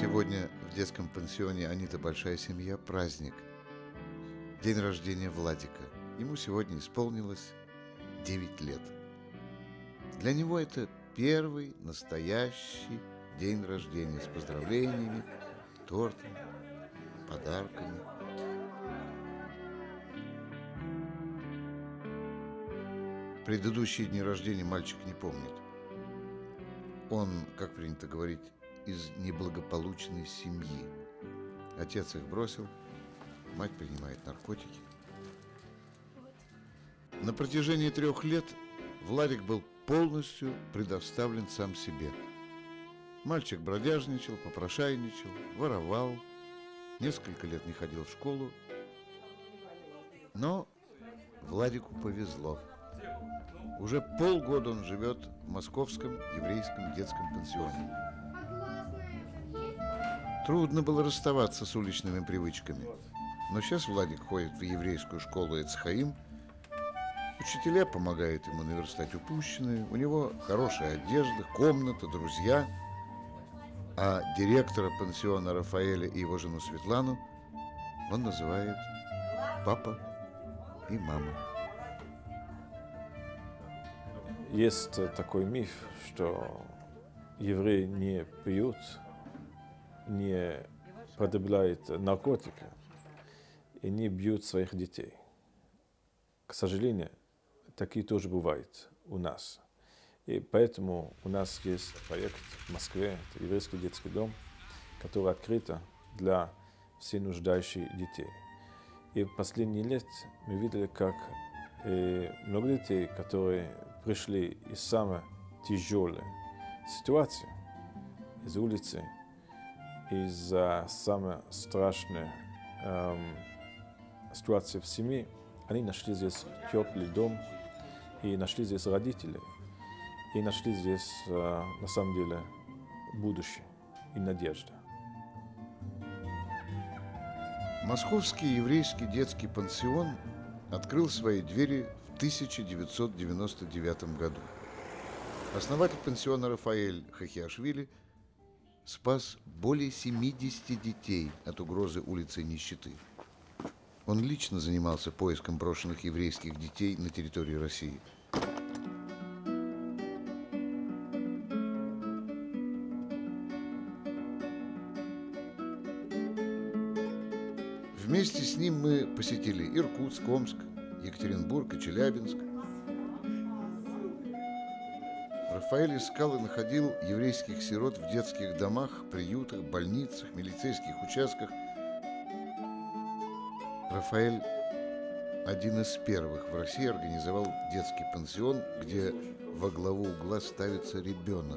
Сегодня в детском пансионе «Анита. Большая семья» праздник. День рождения Владика. Ему сегодня исполнилось 9 лет. Для него это первый настоящий день рождения с поздравлениями, тортом, подарками. Предыдущие дни рождения мальчик не помнит. Он, как принято говорить, из неблагополучной семьи. Отец их бросил, мать принимает наркотики. На протяжении 3 лет Владик был полностью предоставлен сам себе. Мальчик бродяжничал, попрошайничал, воровал, несколько лет не ходил в школу. Но Владику повезло. Уже полгода он живет в московском еврейском детском пансионе. Трудно было расставаться с уличными привычками. Но сейчас Владик ходит в еврейскую школу Эцхаим. Учителя помогают ему наверстать упущенное. У него хорошая одежда, комната, друзья. А директора пансиона Рафаэля и его жену Светлану он называет папа и мама. Есть такой миф, что евреи не пьют, не потребляют наркотики и не бьют своих детей. К сожалению, такие тоже бывают у нас. И поэтому у нас есть проект в Москве, это еврейский детский дом, который открыт для всех нуждающихся детей. И в последние лет мы видели, как много детей, которые пришли из самой тяжелой ситуации, из улицы, из самой страшной ситуации в семье, они нашли здесь теплый дом, и нашли здесь родителей, и нашли здесь, на самом деле, будущее и надежда. Московский еврейский детский пансион открыл свои двери в 1999 году. Основатель пансиона Рафаэль Хахиашвили спас более 70 детей от угрозы улицы нищеты. Он лично занимался поиском брошенных еврейских детей на территории России. Вместе с ним мы посетили Иркутск, Омск, Екатеринбург и Челябинск. Рафаэль искал и находил еврейских сирот в детских домах, приютах, больницах, милицейских участках. Рафаэль один из первых в России организовал детский пансион, где во главу угла ставится ребенок.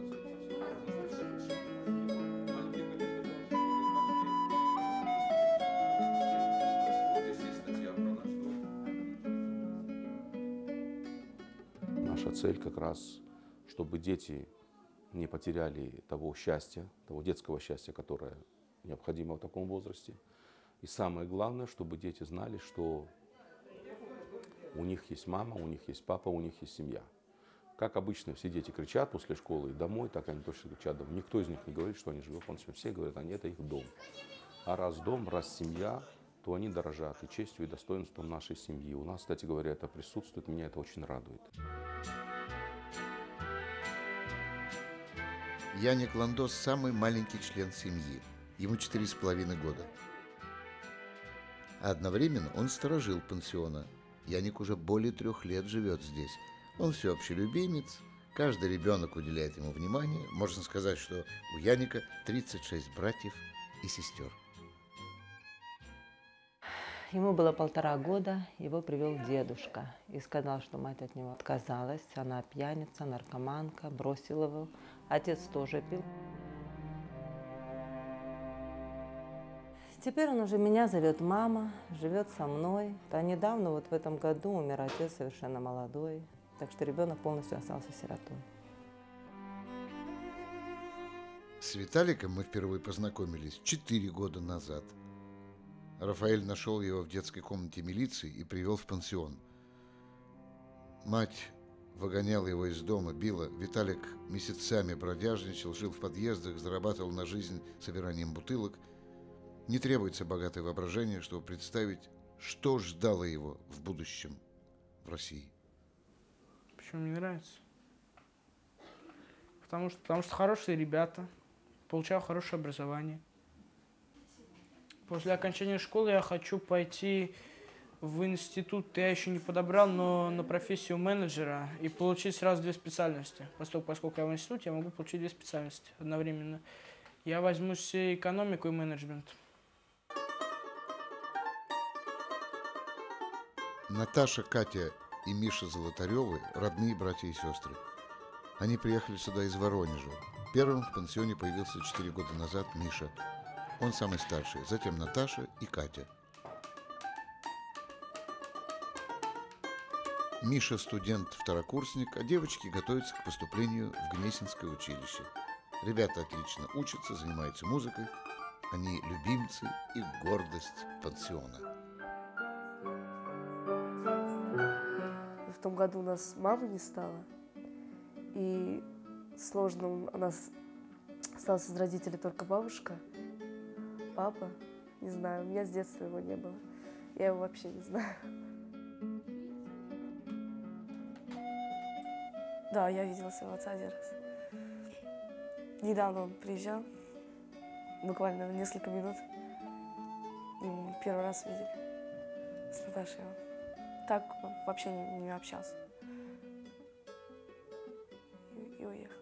Наша цель как раз, чтобы дети не потеряли того счастья, того детского счастья, которое необходимо в таком возрасте. И самое главное, чтобы дети знали, что у них есть мама, у них есть папа, у них есть семья. Как обычно все дети кричат после школы и домой, так они точно кричат домой. Никто из них не говорит, что они живут в пансионе. Все говорят, это их дом. А раз дом, раз семья, то они дорожат и честью, и достоинством нашей семьи. У нас, кстати говоря, это присутствует, меня это очень радует. Яник Ландос – самый маленький член семьи. Ему 4,5 года. Одновременно он сторожил пансиона. Яник уже более 3 лет живет здесь. Он всеобщий любимец, каждый ребенок уделяет ему внимание. Можно сказать, что у Яника 36 братьев и сестер. Ему было 1,5 года, его привел дедушка и сказал, что мать от него отказалась. Она пьяница, наркоманка, бросил его. Отец тоже пил. Теперь он уже меня зовет мама, живет со мной. А недавно, вот в этом году, умер отец совершенно молодой. Так что ребенок полностью остался сиротой. С Виталиком мы впервые познакомились 4 года назад. Рафаэль нашел его в детской комнате милиции и привел в пансион. Мать выгоняла его из дома, била. Виталик месяцами бродяжничал, жил в подъездах, зарабатывал на жизнь собиранием бутылок. Не требуется богатое воображение, чтобы представить, что ждало его в будущем в России. Почему мне нравится? Потому что хорошие ребята, получал хорошее образование. После окончания школы я хочу пойти в институт, я еще не подобрал, но на профессию менеджера и получить сразу две специальности. Поскольку я в институте, я могу получить две специальности одновременно. Я возьмусь экономику и менеджмент. Наташа, Катя и Миша Золотаревы – родные братья и сестры. Они приехали сюда из Воронежа. Первым в пансионе появился 4 года назад Миша. Он самый старший, затем Наташа и Катя. Миша – студент-второкурсник, а девочки готовятся к поступлению в Гнесинское училище. Ребята отлично учатся, занимаются музыкой. Они любимцы и гордость пансиона. В том году у нас мамы не стало, и сложно, у нас остался из родителей только бабушка, папа, не знаю, у меня с детства его не было, я его вообще не знаю. Да, я видела своего отца один раз. Недавно он приезжал, буквально на несколько минут, и мы первый раз видели с Наташей. Так вообще не общался. И уехал.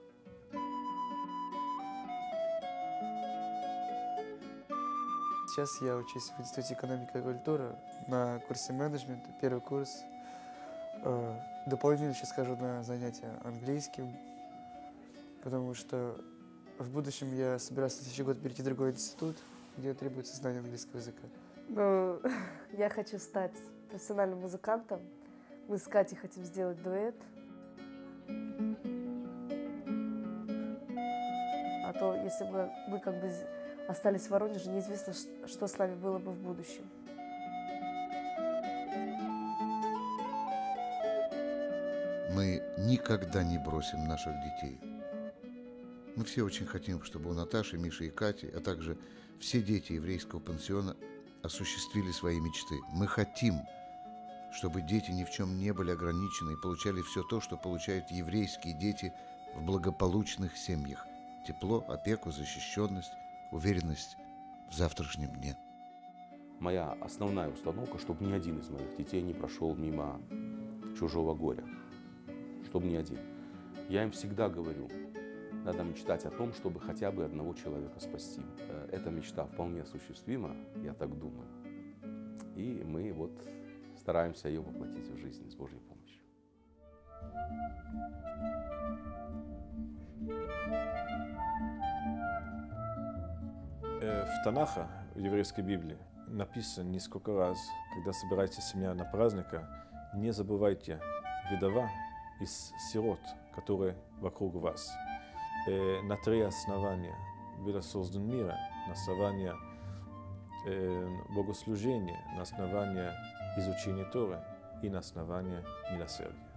Сейчас я учусь в Институте экономики и культуры на курсе менеджмента, первый курс. Дополнительно сейчас хожу на занятия английским, потому что в будущем я собираюсь в следующий год перейти в другой институт, где требуется знание английского языка. Ну, я хочу стать профессиональным музыкантом. Мы с Катей хотим сделать дуэт. А то, если бы мы как бы остались в Воронеже, неизвестно, что с нами было бы в будущем. Мы никогда не бросим наших детей. Мы все очень хотим, чтобы у Наташи, Миши и Кати, а также все дети еврейского пансиона осуществили свои мечты. Мы хотим, чтобы дети ни в чем не были ограничены и получали все то, что получают еврейские дети в благополучных семьях. Тепло, опеку, защищенность, уверенность в завтрашнем дне. Моя основная установка, чтобы ни один из моих детей не прошел мимо чужого горя. Чтобы ни один. Я им всегда говорю, надо мечтать о том, чтобы хотя бы одного человека спасти. Эта мечта вполне осуществима, я так думаю. И мы вот стараемся ее воплотить в жизнь с Божьей помощью. В Танаха, в еврейской Библии, написано несколько раз, когда собираетесь семья на праздника, не забывайте вдова из сирот, которые вокруг вас. На 3 основания было создан мир, на основании богослужения, на основании изучения Торы и на основании милосердия.